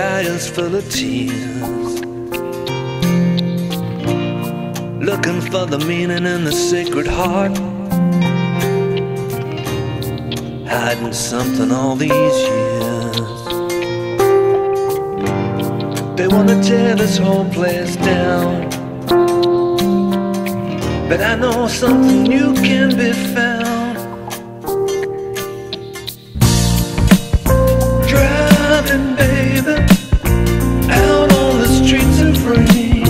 eyes full of tears, looking for the meaning in the sacred heart, hiding something all these years. They wanna tear this whole place down, but I know something new can be found. Driving, baby, out on the streets of rain,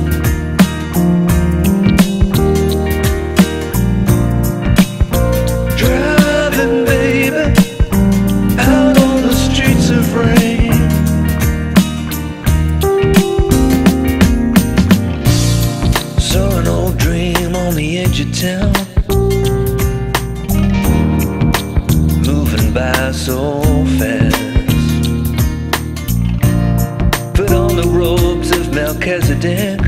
driving, baby, out on the streets of rain. Saw an old dream on the edge of town, moving by so fast. Put on the robes of Melchizedek,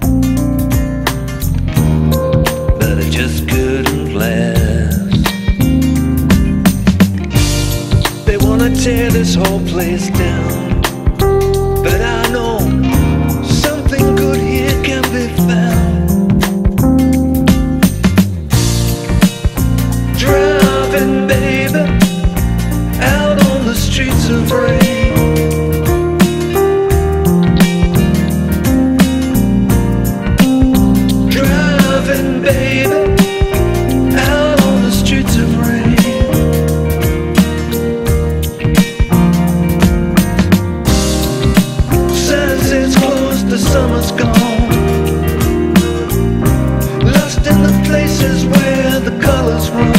but it just couldn't last. They wanna tear this whole place down, but I know something good here can be found. Driving, baby, out on the streets of rain, driving, baby, out on the streets of rain. Sunsets close, the summer's gone, lost in the places where the colors run.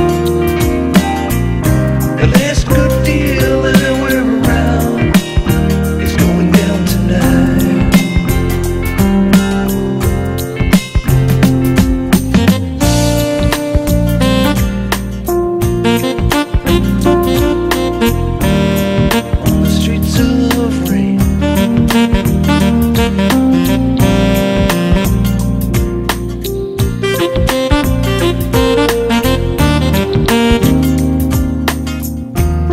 The last good deal anywhere around is going down tonight. On the streets of rain,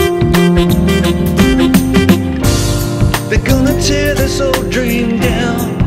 they're gonna tear this old dream down,